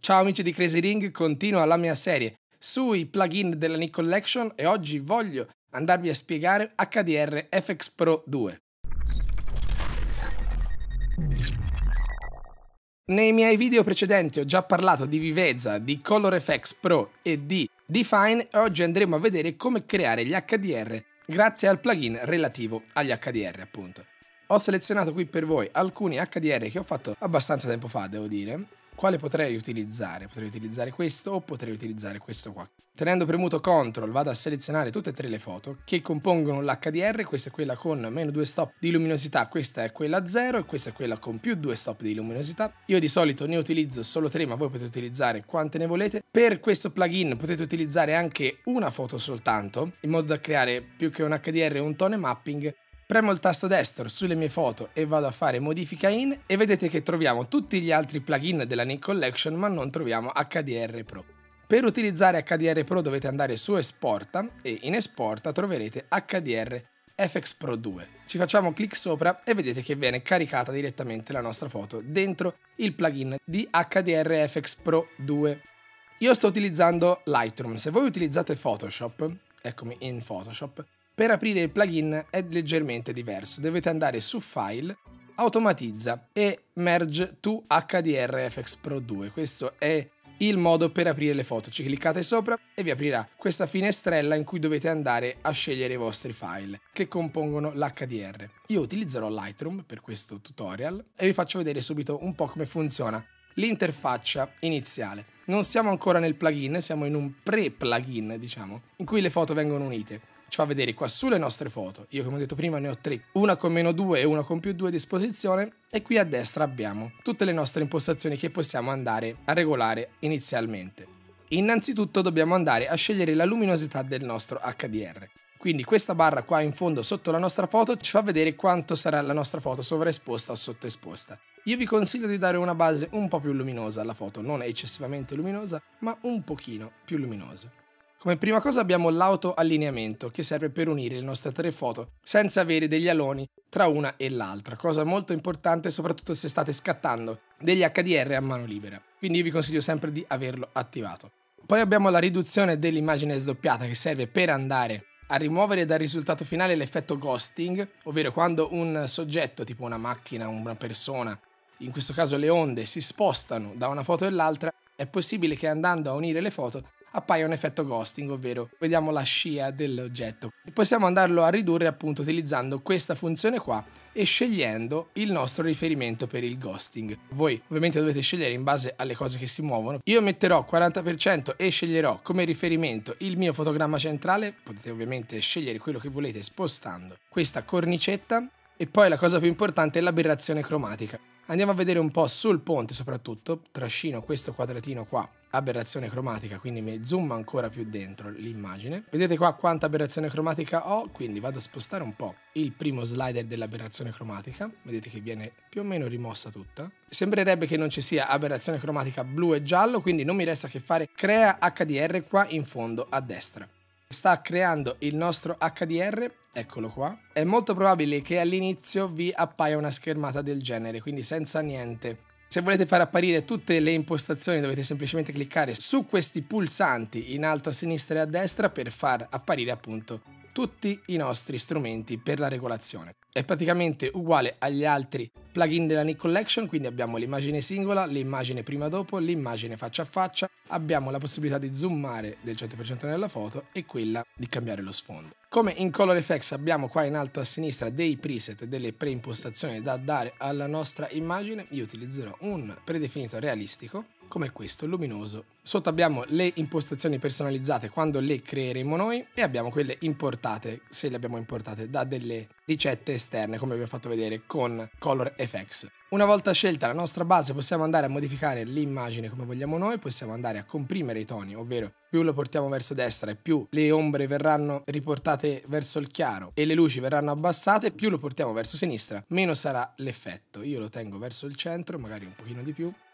Ciao amici di Crazy Ring, continua la mia serie sui plugin della Nik Collection e oggi voglio andarvi a spiegare HDR FX Pro 2. Nei miei video precedenti ho già parlato di Viveza, di Color FX Pro e di Define e oggi andremo a vedere come creare gli HDR grazie al plugin relativo agli HDR appunto. Ho selezionato qui per voi alcuni HDR che ho fatto abbastanza tempo fa, devo dire. Quale potrei utilizzare? Potrei utilizzare questo o potrei utilizzare questo qua. Tenendo premuto CTRL vado a selezionare tutte e tre le foto che compongono l'HDR. Questa è quella con meno 2 stop di luminosità, questa è quella 0 e questa è quella con più 2 stop di luminosità. Io di solito ne utilizzo solo 3, ma voi potete utilizzare quante ne volete. Per questo plugin potete utilizzare anche una foto soltanto, in modo da creare più che un HDR un tone mapping. Premo il tasto destro sulle mie foto e vado a fare modifica in e vedete che troviamo tutti gli altri plugin della Nik Collection ma non troviamo HDR Pro. Per utilizzare HDR Pro dovete andare su Esporta e in Esporta troverete HDR FX Pro 2. Ci facciamo clic sopra e vedete che viene caricata direttamente la nostra foto dentro il plugin di HDR FX Pro 2. Io sto utilizzando Lightroom, se voi utilizzate Photoshop, eccomi in Photoshop, per aprire il plugin è leggermente diverso, dovete andare su File, Automatizza e Merge to HDR FX Pro 2. Questo è il modo per aprire le foto. Ci cliccate sopra e vi aprirà questa finestrella in cui dovete andare a scegliere i vostri file che compongono l'HDR. Io utilizzerò Lightroom per questo tutorial e vi faccio vedere subito un po' come funziona l'interfaccia iniziale. Non siamo ancora nel plugin, siamo in un pre-plugin, diciamo, in cui le foto vengono unite. Ci fa vedere qua sulle nostre foto, io come ho detto prima ne ho 3, una con meno 2 e una con più 2 a disposizione e qui a destra abbiamo tutte le nostre impostazioni che possiamo andare a regolare inizialmente. Innanzitutto dobbiamo andare a scegliere la luminosità del nostro HDR, quindi questa barra qua in fondo sotto la nostra foto ci fa vedere quanto sarà la nostra foto sovraesposta o sottoesposta. Io vi consiglio di dare una base un po' più luminosa alla foto, non eccessivamente luminosa ma un pochino più luminosa. Come prima cosa abbiamo l'auto-allineamento che serve per unire le nostre 3 foto senza avere degli aloni tra una e l'altra, cosa molto importante soprattutto se state scattando degli HDR a mano libera, quindi io vi consiglio sempre di averlo attivato. Poi abbiamo la riduzione dell'immagine sdoppiata che serve per andare a rimuovere dal risultato finale l'effetto ghosting, ovvero quando un soggetto tipo una macchina, una persona, in questo caso le onde, si spostano da una foto all'altra, è possibile che andando a unire le foto appaia un effetto ghosting, ovvero vediamo la scia dell'oggetto. E possiamo andarlo a ridurre appunto utilizzando questa funzione qua e scegliendo il nostro riferimento per il ghosting. Voi ovviamente dovete scegliere in base alle cose che si muovono. Io metterò 40% e sceglierò come riferimento il mio fotogramma centrale. Potete ovviamente scegliere quello che volete spostando questa cornicetta. E poi la cosa più importante è l'aberrazione cromatica. Andiamo a vedere un po' sul ponte soprattutto, trascino questo quadratino qua, aberrazione cromatica, quindi mi zoom ancora più dentro l'immagine. Vedete qua quanta aberrazione cromatica ho, quindi vado a spostare un po' il primo slider dell'aberrazione cromatica, vedete che viene più o meno rimossa tutta. Sembrerebbe che non ci sia aberrazione cromatica blu e giallo, quindi non mi resta che fare crea HDR qua in fondo a destra. Sta creando il nostro HDR, eccolo qua. È molto probabile che all'inizio vi appaia una schermata del genere, quindi senza niente. Se volete far apparire tutte le impostazioni dovete semplicemente cliccare su questi pulsanti in alto a sinistra e a destra per far apparire appunto tutti i nostri strumenti per la regolazione. È praticamente uguale agli altri plugin della Nik Collection, quindi abbiamo l'immagine singola, l'immagine prima dopo, l'immagine faccia a faccia, abbiamo la possibilità di zoomare del 100% nella foto e quella di cambiare lo sfondo. Come in Color FX abbiamo qua in alto a sinistra dei preset, delle preimpostazioni da dare alla nostra immagine, io utilizzerò un predefinito realistico come questo, luminoso. Sotto abbiamo le impostazioni personalizzate quando le creeremo noi e abbiamo quelle importate, se le abbiamo importate da delle ricette esterne come vi ho fatto vedere con Color FX. Una volta scelta la nostra base possiamo andare a modificare l'immagine come vogliamo noi, possiamo andare a comprimere i toni, ovvero più lo portiamo verso destra e più le ombre verranno riportate verso il chiaro e le luci verranno abbassate, più lo portiamo verso sinistra, meno sarà l'effetto. Io lo tengo verso il centro, magari un pochino di più,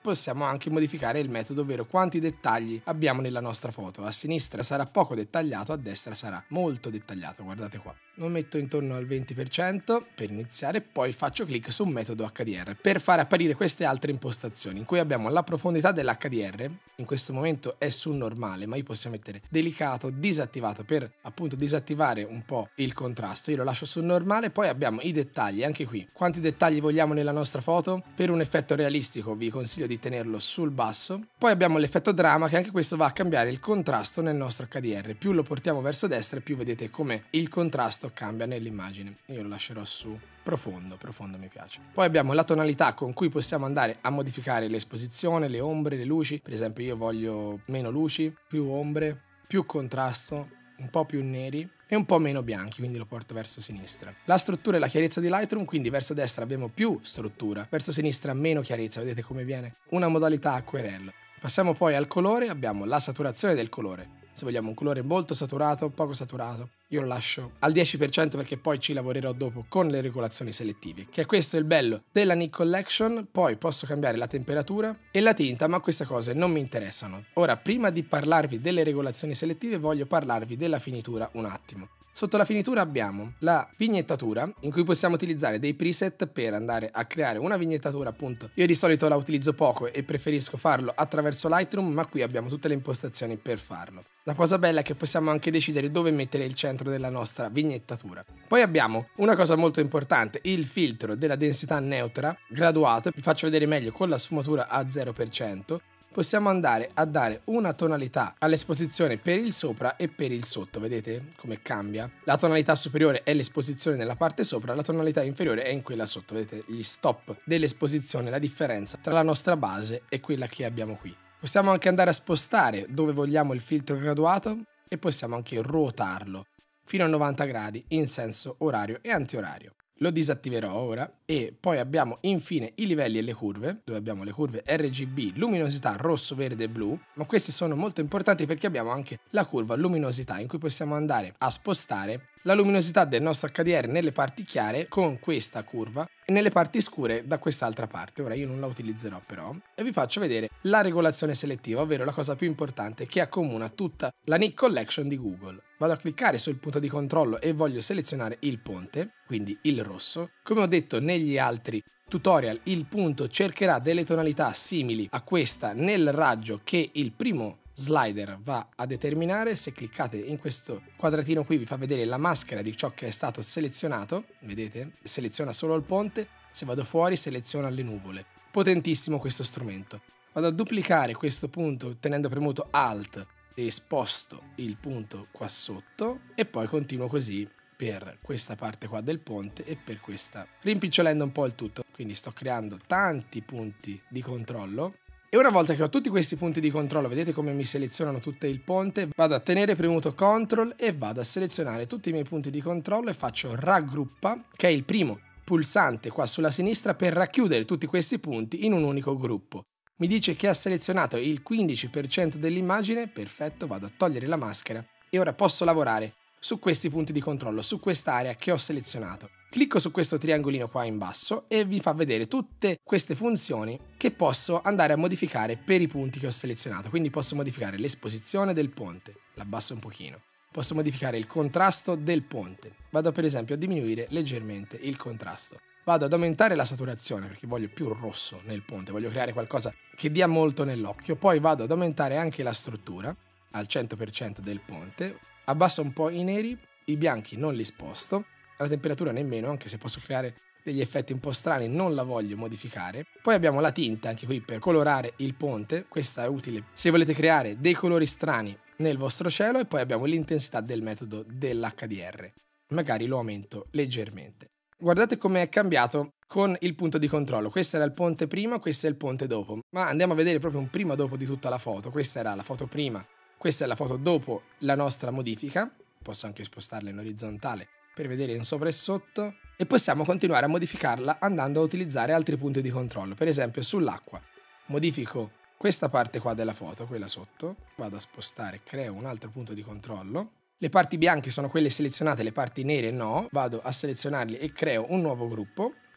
possiamo anche modificare il metodo, ovvero quanti dettagli abbiamo nella nostra foto. A sinistra sarà poco dettagliato, a destra sarà molto dettagliato, guardate qua. Lo metto intorno al 20% per iniziare, poi faccio clic su metodo HDR per fare apparire queste altre impostazioni, in cui abbiamo la profondità dell'HDR, in questo momento è su normale, ma io possiamo mettere delicato, disattivato per appunto disattivare un po' il contrasto. Io lo lascio su normale, poi abbiamo i dettagli, anche qui, quanti dettagli vogliamo nella nostra foto. Per un effetto realistico vi consiglio di tenerlo sul basso. Poi abbiamo l'effetto drama, che anche questo va a cambiare il contrasto nel nostro HDR, più lo portiamo verso destra più vedete come il contrasto cambia nell'immagine. Io lo lascerò su profondo mi piace. Poi abbiamo la tonalità con cui possiamo andare a modificare l'esposizione, le ombre, le luci. Per esempio io voglio meno luci, più ombre, più contrasto, un po' più neri e un po' meno bianchi, quindi lo porto verso sinistra. La struttura e la chiarezza di Lightroom, quindi verso destra abbiamo più struttura, verso sinistra meno chiarezza, vedete come viene? Una modalità acquerello. Passiamo poi al colore, abbiamo la saturazione del colore. Se vogliamo un colore molto saturato, poco saturato, io lo lascio al 10% perché poi ci lavorerò dopo con le regolazioni selettive, che questo è il bello della Nik Collection. Poi posso cambiare la temperatura e la tinta, ma queste cose non mi interessano. Ora, prima di parlarvi delle regolazioni selettive, voglio parlarvi della finitura un attimo. Sotto la finitura abbiamo la vignettatura, in cui possiamo utilizzare dei preset per andare a creare una vignettatura, appunto. Io di solito la utilizzo poco e preferisco farlo attraverso Lightroom, ma qui abbiamo tutte le impostazioni per farlo. La cosa bella è che possiamo anche decidere dove mettere il centro della nostra vignettatura. Poi abbiamo una cosa molto importante, il filtro della densità neutra graduato. Vi faccio vedere meglio con la sfumatura a 0%. Possiamo andare a dare una tonalità all'esposizione per il sopra e per il sotto, vedete come cambia? La tonalità superiore è l'esposizione nella parte sopra, la tonalità inferiore è in quella sotto, vedete gli stop dell'esposizione, la differenza tra la nostra base e quella che abbiamo qui. Possiamo anche andare a spostare dove vogliamo il filtro graduato e possiamo anche ruotarlo fino a 90 gradi in senso orario e antiorario. Lo disattiverò ora e poi abbiamo infine i livelli e le curve, dove abbiamo le curve RGB, luminosità rosso, verde e blu, ma questi sono molto importanti perché abbiamo anche la curva luminosità in cui possiamo andare a spostare la luminosità del nostro HDR nelle parti chiare con questa curva e nelle parti scure da quest'altra parte. Ora io non la utilizzerò però e vi faccio vedere la regolazione selettiva, ovvero la cosa più importante che accomuna tutta la Nik Collection di Google. Vado a cliccare sul punto di controllo e voglio selezionare il ponte, quindi il rosso. Come ho detto negli altri tutorial, il punto cercherà delle tonalità simili a questa nel raggio che il primo slider va a determinare. Se cliccate in questo quadratino qui vi fa vedere la maschera di ciò che è stato selezionato, vedete? Seleziona solo il ponte, se vado fuori seleziona le nuvole. Potentissimo questo strumento. Vado a duplicare questo punto tenendo premuto Alt e sposto il punto qua sotto e poi continuo così per questa parte qua del ponte e per questa, rimpicciolendo un po' il tutto. Quindi sto creando tanti punti di controllo. E una volta che ho tutti questi punti di controllo, vedete come mi selezionano tutto il ponte, vado a tenere premuto CTRL e vado a selezionare tutti i miei punti di controllo e faccio raggruppa, che è il primo pulsante qua sulla sinistra per racchiudere tutti questi punti in un unico gruppo. Mi dice che ha selezionato il 15% dell'immagine, perfetto, vado a togliere la maschera e ora posso lavorare su questi punti di controllo, su quest'area che ho selezionato. Clicco su questo triangolino qua in basso e vi fa vedere tutte queste funzioni che posso andare a modificare per i punti che ho selezionato. Quindi posso modificare l'esposizione del ponte, l'abbasso un pochino. Posso modificare il contrasto del ponte. Vado per esempio a diminuire leggermente il contrasto. Vado ad aumentare la saturazione perché voglio più rosso nel ponte, voglio creare qualcosa che dia molto nell'occhio. Poi vado ad aumentare anche la struttura al 100% del ponte. Abbasso un po' i neri, i bianchi non li sposto, la temperatura nemmeno, anche se posso creare degli effetti un po' strani, non la voglio modificare. Poi abbiamo la tinta, anche qui per colorare il ponte, questa è utile se volete creare dei colori strani nel vostro cielo. E poi abbiamo l'intensità del metodo dell'HDR, magari lo aumento leggermente. Guardate come è cambiato con il punto di controllo. Questo era il ponte prima, questo è il ponte dopo, ma andiamo a vedere proprio un prima dopo di tutta la foto. Questa era la foto prima, questa è la foto dopo la nostra modifica. Posso anche spostarla in orizzontale per vedere in sopra e sotto e possiamo continuare a modificarla andando a utilizzare altri punti di controllo. Per esempio sull'acqua modifico questa parte qua della foto, quella sotto, vado a spostare, creo un altro punto di controllo. Le parti bianche sono quelle selezionate, le parti nere no, vado a selezionarli e creo un nuovo gruppo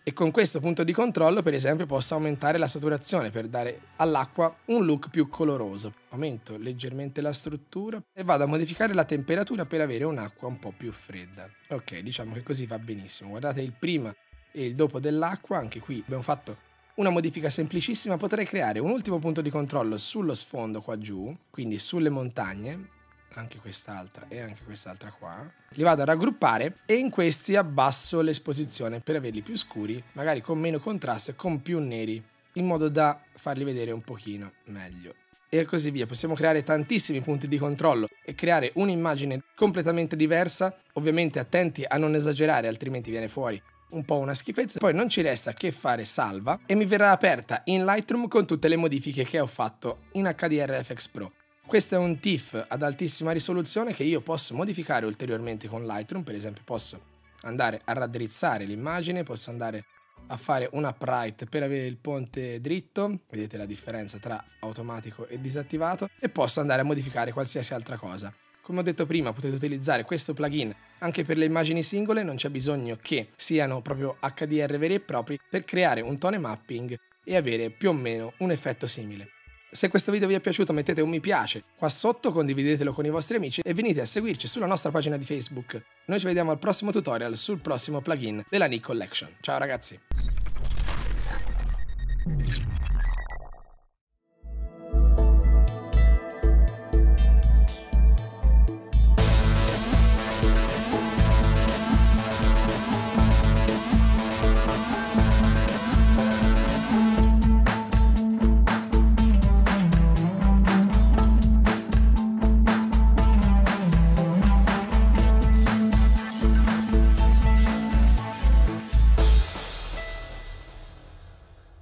E con questo punto di controllo, per esempio, posso aumentare la saturazione per dare all'acqua un look più coloroso. Aumento leggermente la struttura e vado a modificare la temperatura per avere un'acqua un po' più fredda. Ok, diciamo che così va benissimo. Guardate il prima e il dopo dell'acqua, anche qui abbiamo fatto una modifica semplicissima. Potrei creare un ultimo punto di controllo sullo sfondo qua giù, quindi sulle montagne, anche quest'altra e anche quest'altra qua. Li vado a raggruppare e in questi abbasso l'esposizione per averli più scuri, magari con meno contrasto e con più neri, in modo da farli vedere un pochino meglio. E così via. Possiamo creare tantissimi punti di controllo e creare un'immagine completamente diversa, ovviamente attenti a non esagerare, altrimenti viene fuori un po' una schifezza. Poi non ci resta che fare salva e mi verrà aperta in Lightroom con tutte le modifiche che ho fatto in HDR FX Pro. Questo è un TIFF ad altissima risoluzione che io posso modificare ulteriormente con Lightroom. Per esempio posso andare a raddrizzare l'immagine, posso andare a fare un upright per avere il ponte dritto, vedete la differenza tra automatico e disattivato, e posso andare a modificare qualsiasi altra cosa. Come ho detto prima, potete utilizzare questo plugin anche per le immagini singole, non c'è bisogno che siano proprio HDR veri e propri per creare un tone mapping e avere più o meno un effetto simile. Se questo video vi è piaciuto mettete un mi piace qua sotto, condividetelo con i vostri amici e venite a seguirci sulla nostra pagina di Facebook. Noi ci vediamo al prossimo tutorial sul prossimo plugin della Nik Collection. Ciao ragazzi!